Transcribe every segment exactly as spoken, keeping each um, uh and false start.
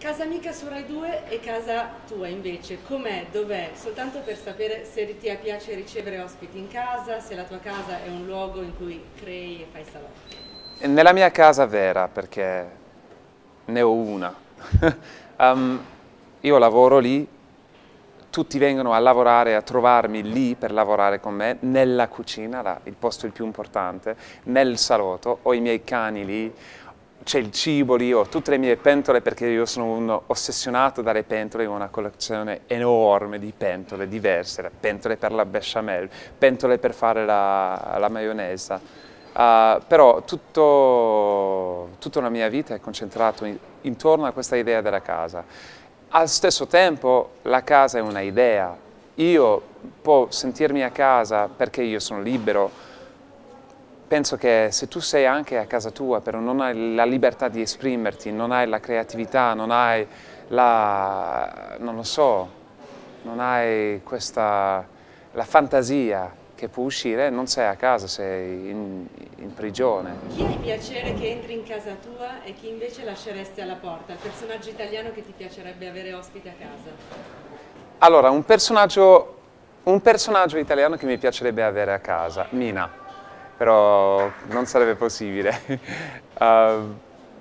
Casa Amica su Rai due e casa tua invece, com'è, dov'è? Soltanto per sapere se ti piace ricevere ospiti in casa, se la tua casa è un luogo in cui crei e fai salotti. Nella mia casa vera, perché ne ho una. um, io lavoro lì, tutti vengono a lavorare, a trovarmi lì per lavorare con me, nella cucina, là, il posto il più importante, nel salotto, ho i miei cani lì, c'è il cibo lì, ho tutte le mie pentole perché io sono uno ossessionato dalle pentole, ho una collezione enorme di pentole diverse, pentole per la bechamel, pentole per fare la, la maionese. Uh, però tutto, tutta la mia vita è concentrata in, intorno a questa idea della casa. Al stesso tempo la casa è una idea, io può sentirmi a casa perché io sono libero. Penso che se tu sei anche a casa tua, però non hai la libertà di esprimerti, non hai la creatività, non hai la, non lo so, non hai questa, la fantasia che può uscire, non sei a casa, sei in, in prigione. Chi hai piacere che entri in casa tua e chi invece lasceresti alla porta? Il personaggio italiano che ti piacerebbe avere ospite a casa? Allora, un personaggio, un personaggio italiano che mi piacerebbe avere a casa, Mina. Però non sarebbe possibile. uh,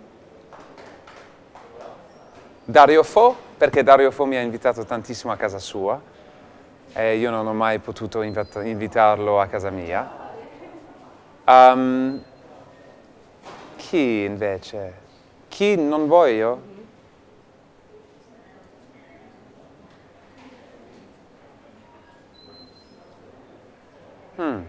Dario Fo, perché Dario Fo mi ha invitato tantissimo a casa sua e io non ho mai potuto invitarlo a casa mia. Um, chi invece? Chi non voglio? Hmm.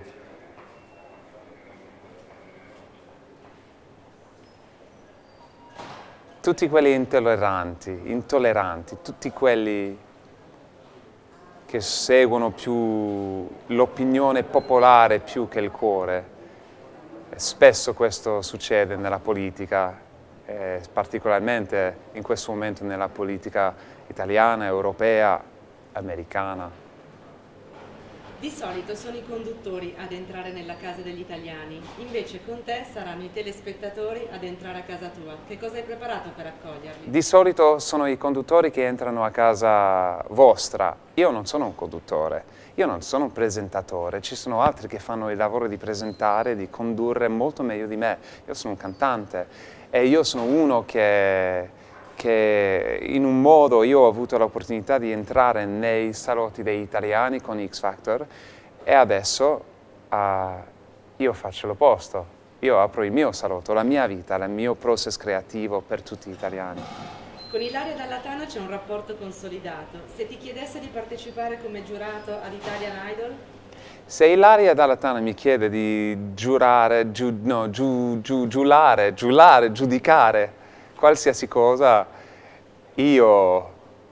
Tutti quelli intolleranti, intolleranti, tutti quelli che seguono più l'opinione popolare più che il cuore. E spesso questo succede nella politica, eh, particolarmente in questo momento nella politica italiana, europea, americana. Di solito sono i conduttori ad entrare nella casa degli italiani, invece con te saranno i telespettatori ad entrare a casa tua. Che cosa hai preparato per accoglierli? Di solito sono i conduttori che entrano a casa vostra. Io non sono un conduttore, io non sono un presentatore, ci sono altri che fanno il lavoro di presentare, di condurre molto meglio di me. Io sono un cantante e io sono uno che... che in un modo io ho avuto l'opportunità di entrare nei salotti degli italiani con X Factor e adesso uh, io faccio l'opposto, io apro il mio salotto, la mia vita, il mio process creativo per tutti gli italiani. Con Ilaria Dalla Tana c'è un rapporto consolidato, se ti chiedesse di partecipare come giurato ad Italian Idol? Se Ilaria Dalla Tana mi chiede di giurare, giu, no, giu, giu, giulare, giulare, giudicare qualsiasi cosa, io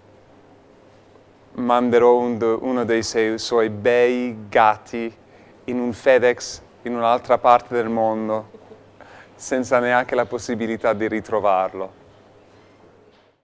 manderò un, uno dei suoi, suoi bei gatti in un FedEx in un'altra parte del mondo, senza neanche la possibilità di ritrovarlo.